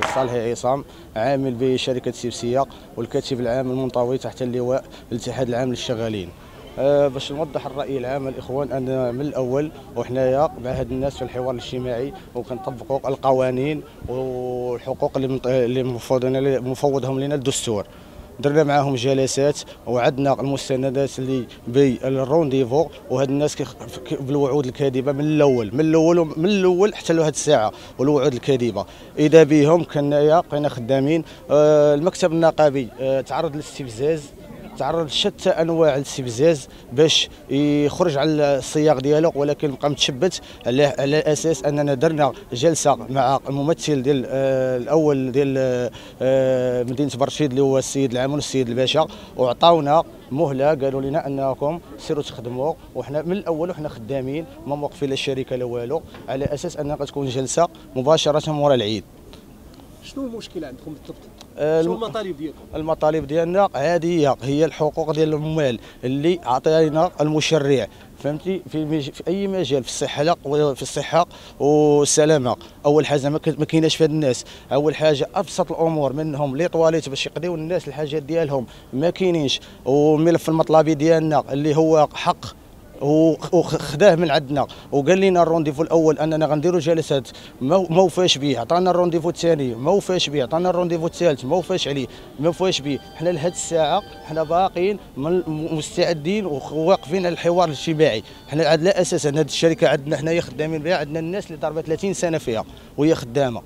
صالح عصام، عامل بشركة سيبسية والكاتب العام المنطوي تحت اللواء الاتحاد العام للشغالين. باش نوضح الرأي العام الإخوان، أن من الأول وحنايا مع هاد الناس في الحوار الاجتماعي وكنطبقوا القوانين والحقوق اللي مفوضهم لنا الدستور. درنا معاهم جلسات وعدنا المستندات اللي بالرونديفو، وهاد الناس بالوعود الكاذبه من الاول حتى لهاد الساعه، والوعود الكاذبه اذا بهم كنايا بقينا خدامين. المكتب النقابي تعرض للاستفزاز، تعرض لشتى انواع الاستفزاز باش يخرج على السياق ديالو، ولكن بقى متشبت على اساس اننا درنا جلسه مع الممثل ديال الاول ديال مدينه برشيد اللي هو السيد العامل والسيد الباشا، وعطاونا مهله، قالوا لنا انكم سيروا تخدموا، وحنا من الاول وحنا خدامين ما موقفين لا الشركه لا والو، على اساس انها غتكون جلسه مباشره مورا العيد. شنو المشكله عندكم بالضبط؟ شنو المطالب ديالكم؟ المطالب ديالنا عاديه، هي الحقوق ديال العمال اللي عطينا المشرع، فهمتي، في اي مجال، في الصحه والسلامه. اول حاجه ما كايناش في هاد الناس، اول حاجه ابسط الامور منهم لي طواليت باش يقضيو الناس الحاجات ديالهم ما كاينينش، والملف المطلبي ديالنا اللي هو حق وخداه من عندنا، وقال لنا الرونديفو الاول اننا غنديروا جلسات ما وفاش به، عطانا الرونديفو الثاني ما وفاش به، عطانا الرونديفو الثالث ما وفاش عليه، ما وفاش به. حنا لهاد الساعه حنا باقيين مستعدين وواقفين على الحوار الاجتماعي. حنا على اساس ان هذه الشركه عندنا حنايا خدامين بها، عندنا الناس اللي ضربت 30 سنه فيها وهي خدامه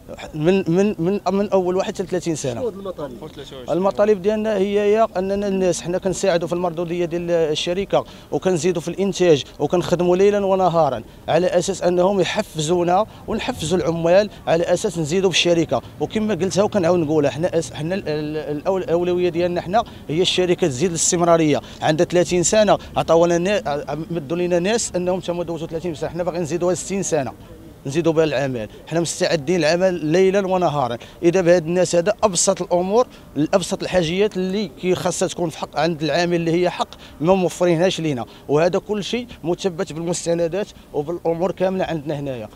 من اول واحد حتى 30 سنه. شنو المطالب؟ المطالب ديالنا هي اننا الناس حنا كنساعدوا في المردوديه ديال الشركه، وكنزيدوا في الانتاج، وكنخدموا ليلا ونهارا على اساس انهم يحفزونا ونحفزوا العمال، على اساس نزيدوا بالشركه. وكما قلتها وكنعاود نقولها، حنا الاولويه ديالنا حنا هي الشركه تزيد الاستمراريه. عندها 30 سنه، عطاونا مدوا لنا ناس انهم تما دوزوا 30 سنه، حنا باغيين نزيدوها 60 سنه، نزيدوا بها العمل. حنا مستعدين العمل ليلا ونهارا. اذا بهاد الناس هذا ابسط الامور، ابسط الحاجيات اللي خاصها تكون في حق عند العامل اللي هي حق ما موفرينهاش لينا، وهذا كل شيء مثبت بالمستندات وبالامور كامله عندنا هنايا.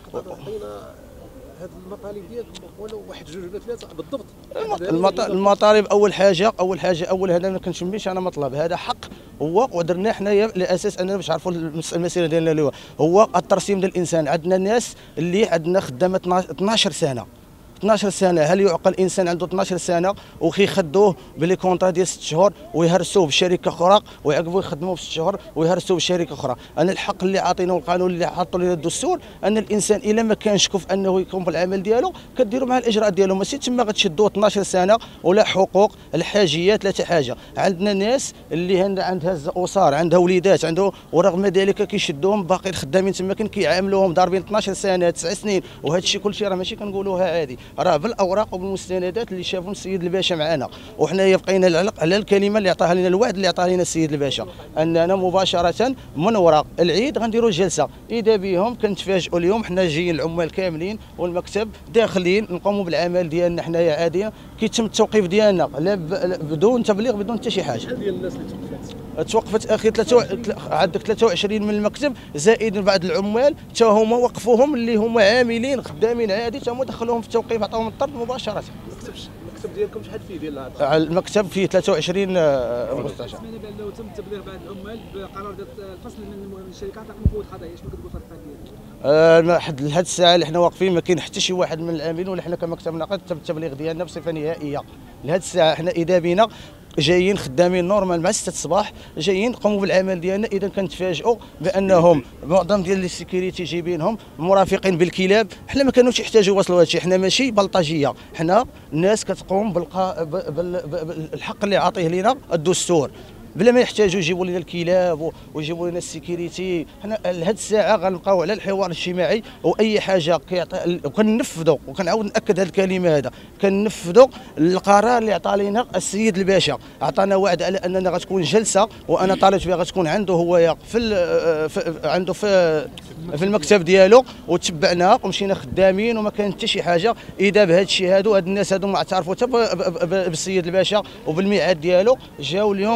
هاد المطالب ديالكم ولو واحد جوج ولا ثلاثه بالضبط. المطالب اول حاجه هذا ما كنشميش انا مطلب، هذا حق هو ودرناه حنايا لاساس اننا باش نعرفوا المسيره ديالنا اللي هو الترسيم ديال الانسان. عندنا ناس اللي عندنا خدامه 12 سنه. 12 سنه، هل يعقل انسان عنده 12 سنه وكيخدوه بلي كونطرا ديال 6 شهور ويهرسوه بشركه اخرى، ويعقبوا يخدموه ب 6 شهور ويهرسوه بشركه اخرى؟ انا الحق اللي عاطينه والقانون اللي حاطوا لنا الدستور ان الانسان الا ما كانش كفء انه يقوم بالعمل ديالو كديروا مع الاجراءات ديالو، ماشي تما غتشدوه 12 سنه ولا حقوق الحاجيات لا حتى حاجه. عندنا ناس اللي عندها اسر، عندها وليدات، عنده، ورغم ذلك كيشدوهم باقيين خدامين تما، كيعاملوهم ضاربين 12 سنه 9 سنين، وهذا الشيء كلشي راه ماشي كنقولوها عادي، راه بالاوراق وبالمستندات اللي شافهم السيد الباشا معنا. وحنايا بقينا على الكلمه اللي عطاها لنا، الوعد اللي عطاه لنا السيد الباشا، اننا مباشره من وراء العيد غنديروا جلسه. اذا بهم كنتفاجئوا اليوم حنا جايين العمال كاملين والمكتب داخلين نقوموا بالعمل ديالنا حنايا عادي، كيتم التوقيف ديالنا لا بدون تبليغ بدون حتى شي حاجه. شحال ديال الناس اللي توقفت اخي؟ عندك 23 من المكتب زائد بعض العمال حتى هما وقفوهم، اللي هما عاملين خدامين عادي، حتى هما دخلوهم في التوقيف، عطاوهم الطرد مباشره. المكتب ديالكم شحال فيه ديال المكتب فيه 23 مستشار. سمعنا بانه تم تبليغ بعض العمال بقرار ديال الفصل من الشركات رقم قوه قضائيه، شنو كتقول في الحال ديالك؟ لحد الساعه اللي حنا واقفين ما كاين حتى شي واحد من العاملين ولا حنا كمكتب نقد تم التبليغ ديالنا بصفه نهائيه. لهاد الساعه حنا اذا بينا جايين خدامين نورمال مع 6 الصباح، جايين نقوموا بالعمل ديالنا. اذا كنتفاجئوا بانهم معظم ديال السيكوريتي جايبينهم مرافقين بالكلاب، حنا ما كانوش يحتاجوا يوصلوا هذا الشيء، حنا ماشي بلطجيه، حنا الناس كتقوم بالحق اللي عاطيه لنا الدستور، بلا ما يحتاجوا يجيبوا لنا الكلاب ويجيبوا لنا السيكوريتي. حنا لهاد الساعه غنبقاو على الحوار الاجتماعي، واي حاجه وكننفذوا، وكنعاود ناكد هذه الكلمه، هذا كننفذوا القرار اللي عطى لنا السيد الباشا. عطانا وعد على اننا غتكون جلسه، وانا طالبت بها غتكون عنده هو عنده في المكتب ديالو، وتبعناها ومشينا خدامين وما كان حتى شي حاجه. اذا بهذا الشيء هاد الناس هادو ما اعترفوا حتى بالسيد الباشا وبالميعاد ديالو، جاوا اليوم كيوقفوا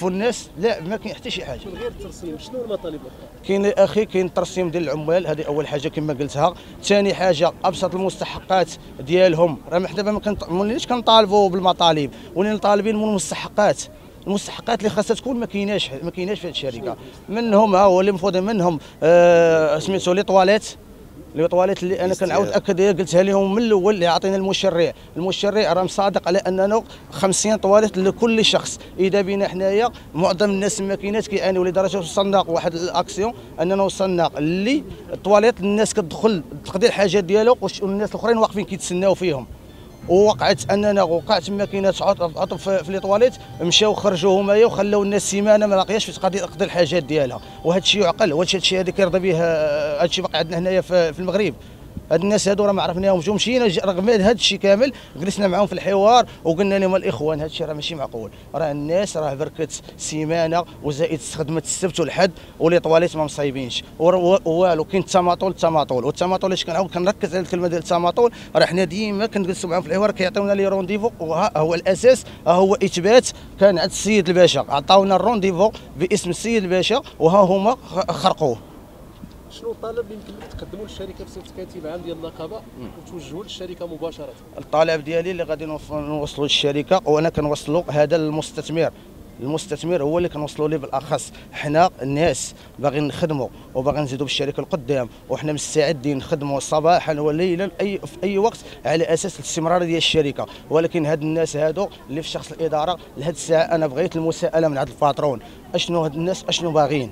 يكلفوا الناس، لا ما كاين حتى شي حاجه. من غير الترسيم شنو المطالب الاخرى؟ كاين اخي كاين الترسيم ديال العمال، هذه اول حاجه كما قلتها. ثاني حاجه ابسط المستحقات ديالهم، راه حنا دابا ما وليناش كنطالبوا بالمطالب، ولينا طالبين من المستحقات اللي خاصها تكون ما كايناش في هذه الشركه. منهم ها هو اللي المفروض منهم سميتو لي طواليت اللي انا كنعاود اكد قلتها لهم من الاول اللي عطينا المشرع راه مصادق على اننا 50 طواليت لكل شخص. اذا بينا حنايا معظم الناس الماكينات كيعانيوا لدرجه وصلنا واحد الاكسيون اننا وصلنا اللي الطواليت الناس كتدخل تقضي الحاجات ديالها والناس الاخرين واقفين كيتسناو فيهم. ووقعت ماكينات عطب في لي طواليت، مشاو خرجوا همايا وخلاو الناس سيمانه ما باقياش تقضي الحاجات ديالها. وهذا الشيء يعقل، وهذا الشيء هذا كيرضى به. هذا الشيء باقي عندنا هنايا في المغرب. هاد الناس هادو راه ما عرفناهمش، ومشينا رغم هذا الشيء كامل جلسنا معاهم في الحوار وقلنا لهم الاخوان هذا الشيء راه ماشي معقول، راه الناس راه بركت سيمانه وزائد خدمه السبت والحد ولي طواليت ما مصايبينش والو. كاين والتماطول اش كنعاود كنركز على الكلمه ديال التماطول. راه حنا ديما كنجلسوا معاهم في الحوار كيعطيونا لي رونديفو، وها هو الاساس، ها هو اثبات كان عند السيد الباشا، عطاونا الرونديفو باسم السيد الباشا وها هما خرقوه. شنو الطلب اللي يمكن تقدموا للشركه بصفه كاتب عام ديال النقابه وتوجهوا للشركه مباشره؟ الطلب ديالي اللي غادي نوصلوا للشركه، وانا كنوصلوا هذا المستثمر هو اللي كنوصلوا ليه بالاخص. حنا الناس باغيين نخدموا وباغيين نزيدوا بالشركه القدام، وحنا مستعدين نخدموا صباحا وليلا في اي وقت على اساس الاستمرار ديال الشركه. ولكن هاد الناس هادو اللي في شخص الاداره لهاد الساعه انا بغيت المساءله من عند الباترون، اشنو هاد الناس اشنو باغيين،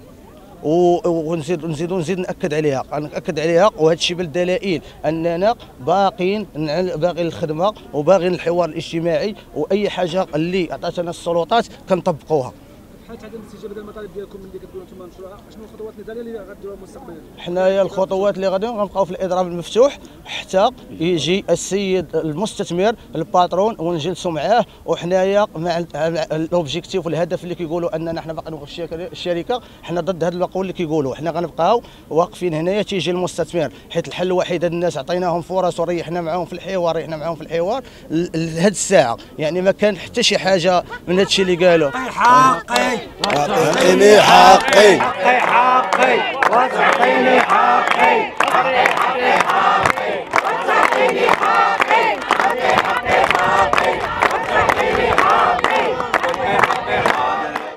ونزيد ناكد عليها وهذا الشيء بالدلائل اننا باغيين الخدمه وباغيين الحوار الاجتماعي، واي حاجه اللي عطاتنا السلطات كنطبقوها. حيت عدم الاستجابه ديال المطالب ديالكم اللي كتقولوا انتم مشروعه، شنو الخطوات النضاليه اللي غديروها مستقبلا؟ حنايا الخطوات اللي غادي غنبقاو في الاضراب المفتوح حتى يجي السيد المستثمر الباترون ونجلسوا معاه، وحنايا مع الاوبجيكتيف والهدف اللي كيقولوا اننا حنا باقي نوقف الشركه. حنا ضد هذا القول اللي كيقولوا، حنا غنبقاو واقفين هنايا تيجي المستثمر، حيت الحل الوحيد هاد الناس عطيناهم فرص وريحنا معاهم في الحوار لهاد الساعه. يعني ما كان حتى شي حاجه من هاد الشيء اللي قالوا. واعطيني حقي واعطيني حقي